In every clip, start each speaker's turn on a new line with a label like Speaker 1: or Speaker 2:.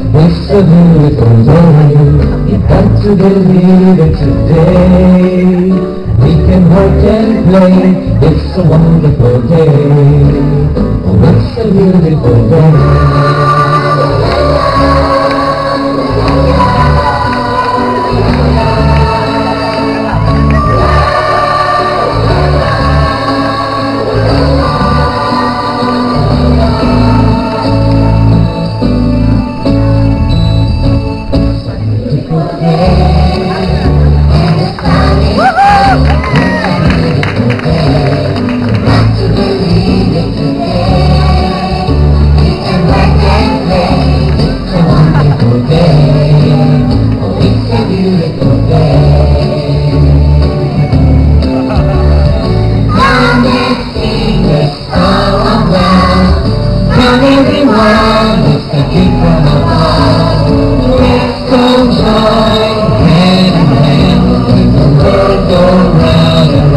Speaker 1: It's a beautiful day. You've got to believe it today. We can work and play. It's a wonderful day. Oh, it's a beautiful day. Everyone is the gift from above. Let's go join hand in hand, let the world go round and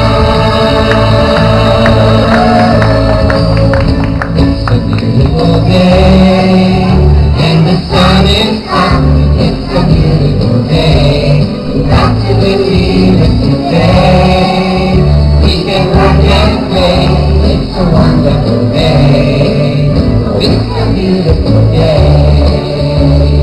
Speaker 1: round. It's a beautiful day, and the sun is up. It's a beautiful day. We've got to believe it today. We can work and play. It's a wonderful day. It's a beautiful day.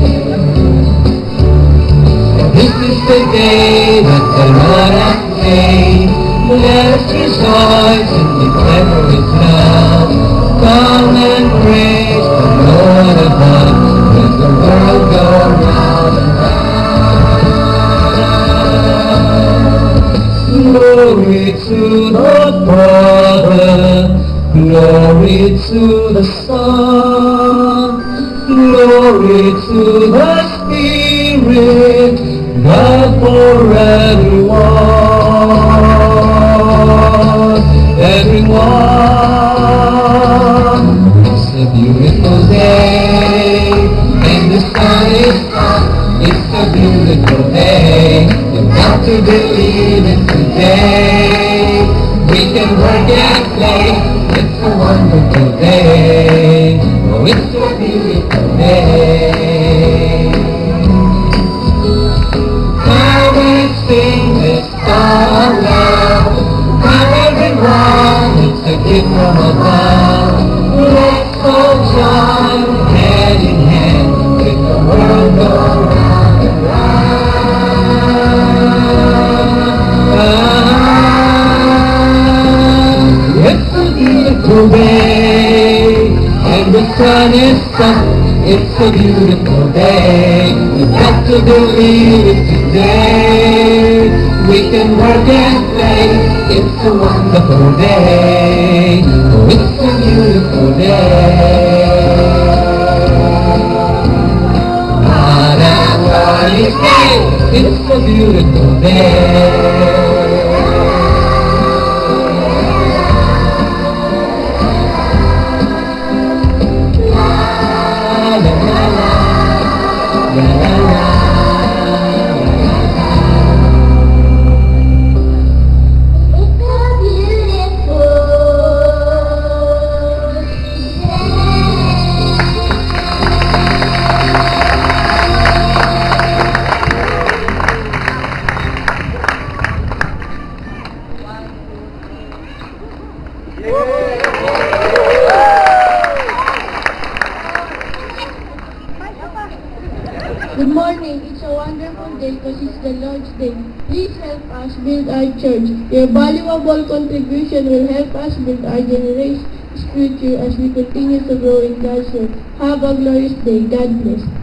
Speaker 1: This is the day that the Lord has made. Let us rejoice and declare His love. Come and praise the Lord above. Let the world go round and round. Glory to the Father. Glory to the Son, glory to the Spirit, God for everyone, everyone. It's a beautiful day, and the sun is up. It's a beautiful day. You've got to believe it today. We can work and play. It's a wonderful day. Oh, it's a beautiful day. Come and sing this song now. Come everyone, it's a gift from above. Let's go join hand in hand, let the world go round and round. It's a beautiful day, and the sun is up. It's a beautiful day. You've got to believe it today. We can work and play. It's a wonderful day. Oh, it's a beautiful day. Not a worldly day. It's a beautiful day.
Speaker 2: Good morning. It's a wonderful day because it's the Lord's Day. Please help us build our church. Your valuable contribution will help us build our generation's future as we continue to grow in God's word. Have a glorious day. God bless.